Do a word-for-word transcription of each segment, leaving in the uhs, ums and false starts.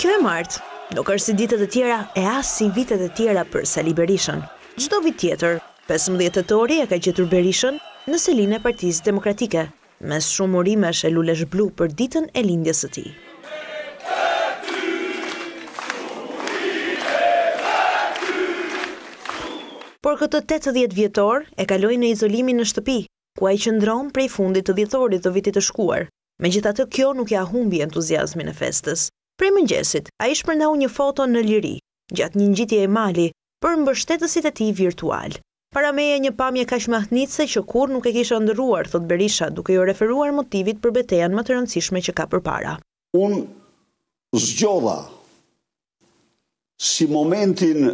Kjo e martë nuk është si ditët e tjera e as si vitet e tjera për Sali Berishën. Çdo vit tjetër, pesëmbëdhjetë tetori e ka gjetur Berishën në selinë e Partisë Demokratike, mes shumë urimesh e lulesh blu për ditën e lindjes së tij. Por këtë tetëdhjetë vjetor e kaloi në izolimin në shtëpi, ku ai qëndron prej fundit të dhjetorit të vitit të shkuar. Megjithatë, kjo nuk ja humbi entuziazmin e festës. Prej mëngjesit, ai shpërndau një foto në liri, gjatë një ngjitjeje mali, për mbështetësit e tij virtual. Para meje një pamje kaq mahnitse që kur nuk e kisha ndërruar, thot Berisha, duke ju referuar motivit për betejën më të rëndësishme që ka përpara. Unë zgjodha si momentin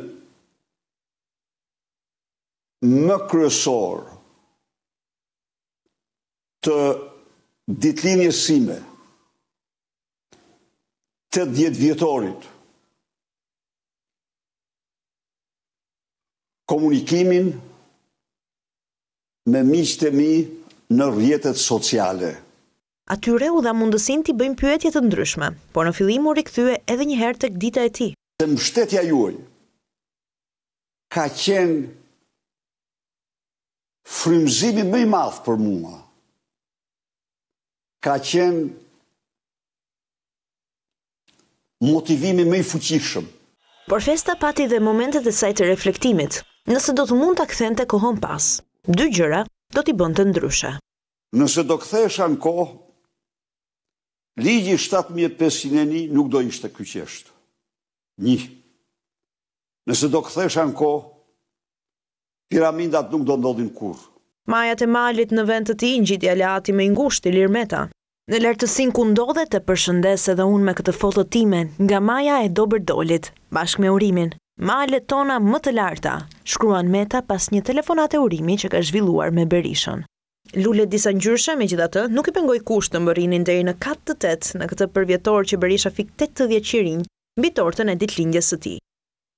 më kryesor të ditëlindjes sime, tetëdhjetë vjetorit, komunikimin me miqtë e mi në rrjetet sociale. Atyre u dha mundësinë t'i bëjmë pyetje të ndryshme, por në fillim u rikthye edhe një herë tek dita e tij. Se mbështetja juaj ka qenë frymëzimi më i madh për mua. Ka qenë motivimi më i fuqishëm. Por festa pati dhe momentet e saj të reflektimit. Nëse do të mund ta kthente kohën pas, dy gjëra do t'i bënte ndryshe. Nëse do kthehesha në kohë, ligji shtatë mijë e pesëqind e një nuk do ishte ky qeshtë. Një. Nëse do kthehesha në kohë, piramidat nuk do ndodhin kurrë. Majat e malit në vend të tij ngjitja lehati më i ngushtë Ilir Meta. Në lartësinë ku ndodhet e përshëndes edhe unë me këtë foto time nga maja e Doberdolit, bashkë me urimin. Malet tona më të larta, shkruan Meta pas një telefonate urimi që ka zhvilluar me Berishën. Lulet disa ngjyrshe, megjithatë, nuk i pengoi kusht të mbërrinin deri në katë të tetë në këtë përvjetor që Berisha fik tetëdhjetë qirinj mbi tortën e ditëlindjes së tij.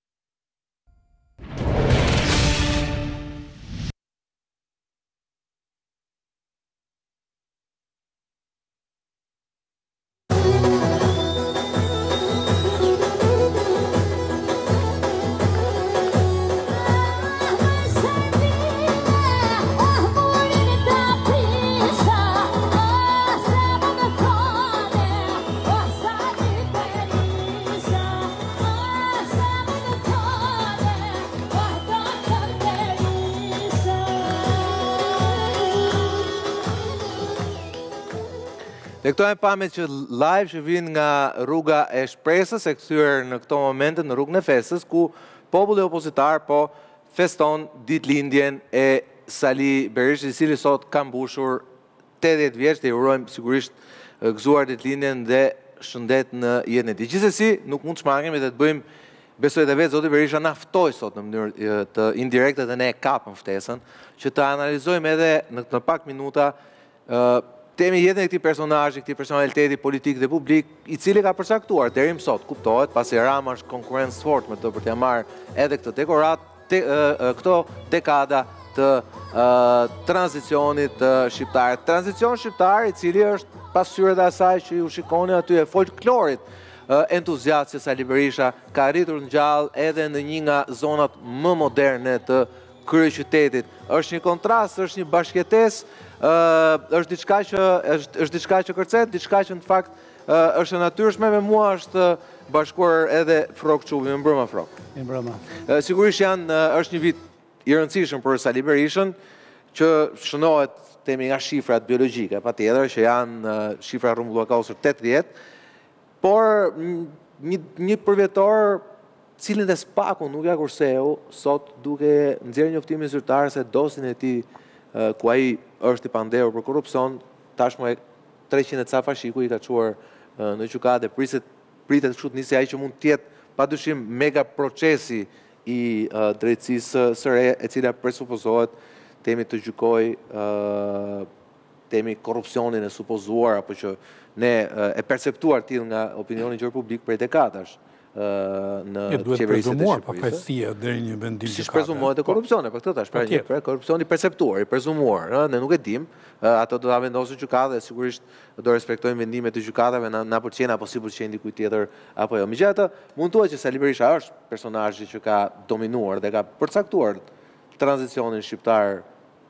Dhe këto e pamjet që live që vinë nga rruga e Shpresës, e kthyer në këto momente në rrugën e festës, ku populli opozitar po feston ditëlindjen e Sali Berishës, i cili sot ka mbushur tetëdhjetë vjeç, dhe i urojmë sigurisht gëzuar ditëlindjen dhe shëndet në jetën e tij. Gjithsesi, nuk mund të shmangemi dhe të bëjmë, besoj edhe vetë zoti Berisha na ftoi sot në mënyrë të indirekte dhe ne e kapëm ftesën, që të analizojmë edhe në, në pak minuta uh, temi jetën e këtij personazhi, këtij personaliteti politik dhe publik, i cili ka përcaktuar deri më sot, kuptohet, pasi Rama është konkurrencë fort me të për t'ia marrë edhe këtë dekorat, te, uh, këto dekada të uh, tranzicionit uh, shqiptar. Tranzicion shqiptar i cili është pasqyrë dhe asaj që ju shikoni aty e folklorit uh, entuziast që Sali Berisha ka arritur në gjallë edhe në një nga zonat më moderne të kryeqytetit. Është një kontrast, është një bashkëtesë, Uh, është diçka që është, është diçka që kërcet, diçka që në fakt uh, është e natyrshme. Me mua është bashkuar edhe Frok Çubi. Më mbrëma Frok. Më mbrëma. Uh, sigurisht janë uh, është një vit i rëndësishëm për Sali Berishën, që shënohet temi nga shifrat biologjike, patjetër që janë uh, shifra rrumbullakosur tetëdhjetë, por një një përvjetor cilin dhe spaku nuk ja kurseu sot duke nxjerrë njoftimin zyrtar se dosin e tij uh, ku ai është i pandehur për korrupsion, tashmë treqind e ca fashiku i ka çuar uh, në gjykatë dhe pritet pritet kështu të nisë ai që mund të jetë padyshim mega procesi i uh, drejtësisë së re, e cila presupozohet temi të gjykoj uh, temi korrupsionin e supozuar apo që ne uh, e perceptuar tillë nga opinioni gjerë publik prej dekadash. në duhet prezumuar pa fajësia deri një vendim si prezumohet e korrupsioni, për këtë tash, pra një për korrupsioni perceptuar, i prezumuar, ne nuk e dim, ato do ta vendosë gjykata dhe sigurisht do respektojmë vendimet e gjykatave, na na pëlqen apo si pëlqen dikujt tjetër apo jo. Megjithatë, mund thuhet që Sali Berisha është personazhi që ka dominuar dhe ka përcaktuar tranzicionin shqiptar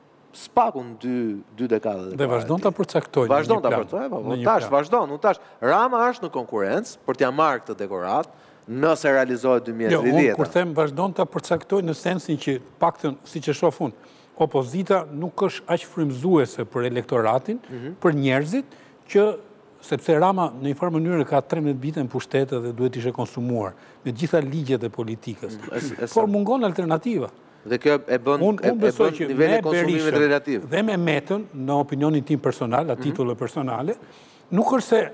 spakun dy dy dekada. Dhe vazhdon ta përcaktojë. Vazhdon ta përcaktojë, po tash vazhdon, unë tash Rama është në konkurrencë për t'ia marrë këtë dekorat. Nëse realizohet dy mijë e tridhjetë. Jo, unë kur them vazhdon ta përcaktoj në sensin që paktën, siç e shoh unë, opozita nuk është aq frymëzuese për elektoratin, për njerëzit që sepse Rama në një farë mënyrë ka tretëmbëdhjetë vite në pushtet dhe duhet ishte konsumuar me gjitha ligjet e politikës. Por mungon alternativa. Dhe kjo e bën e bën nivelin e konsumimit relativ. Dhe me Metën, në opinionin tim personal, a titulle personale, nuk është se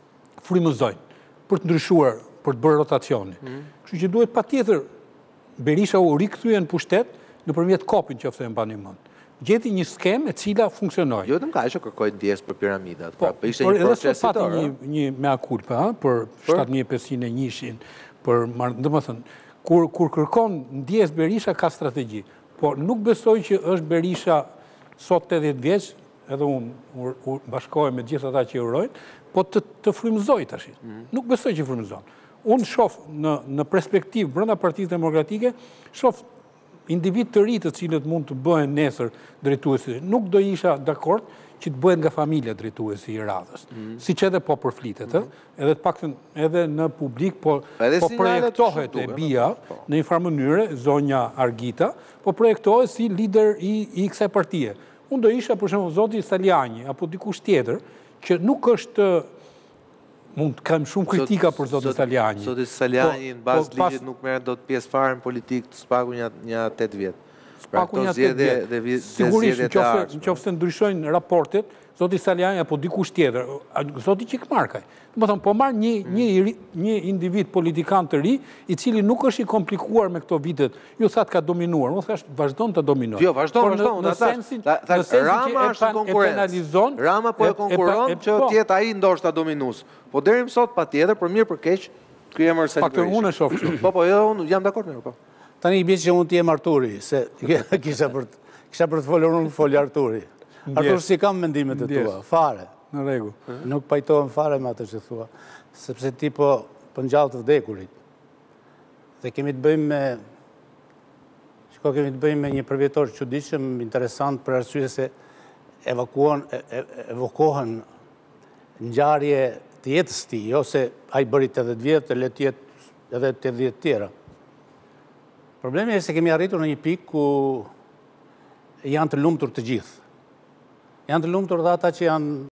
frymëzojnë për të ndryshuar, për të bërë rotacioni. Kështu që duhet patjetër Berisha u rikthye në pushtet nëpërmjet kopin që ofte e mbani mend. Gjeti një skemë e cila funksionoi. Jo vetëm kaq që kërkoi ndjes për piramidat, pra po ishte një proces i tërë. Një një mea culpa, për shtatë mijë e pesëqind e njëshin, për domethënë kur kur kërkon ndjes Berisha ka strategji, por nuk besoj që është Berisha sot tetëdhjetë vjeç, edhe unë bashkohem me gjithë ata që urojnë, po të të frymëzoj tash. Nuk besoj që frymëzon. Unë shoh në në perspektivë brenda Partisë Demokratike, shoh individ të ri të cilët mund të bëhen nesër drejtuesi. Nuk do isha dakord që të bëhen nga familja drejtuesi i radhës. Siç edhe po përflitet, edhe të paktën edhe në publik po po projektohet e bia në një farë mënyrë zonja Argita, po projektohet si lider i i kësaj partie. Unë do isha për shembull zoti Saliani apo dikush tjetër që nuk është mund të kam shumë kritika për zotin Saliani. Zoti Saliani në bazë ligjit nuk merret dot pjesë fare në politikë, spaku një një tetë vjet. Spaku një tetë vjet. Sigurisht nëse se ndryshojnë raportet, zoti Saliani apo dikush tjetër, zoti Qikmarkaj. Domethënë po marr një një një individ politikan të ri, i cili nuk është i komplikuar me këto vitet. Ju thatë ka dominuar, unë thash vazhdon të dominojë. Jo, vazhdon, vazhdon. Në sensin, në sensin Rama është konkurrencë. Rama po e konkuron që të jetë ai ndoshta dominues. Po deri më sot patjetër për mirë për keq, ky emër Sali Berisha. Faktor unë e shoh kështu. Po po, jo, unë jam dakord me ju, po. Tani i bie që unë të jem Arturi, se kisha për kisha për të folur unë fol Arturi. Artur, si kam mendimet e tua, fare. Në rregull. Nuk pajtohem fare me atë që thua, sepse ti po po ngjall të vdekurit. Dhe kemi të bëjmë me Shiko, kemi të bëjmë me një përvjetor çuditshëm, interesant për arsye se evakuon evokohen ngjarje të jetës ti, jo se ai bëri tetëdhjetë vjet, le të jetë edhe tetëdhjetë tjera. Problemi është se kemi arritur në një pikë ku janë të lumtur të gjithë. Janë të lumtur dhe ata që janë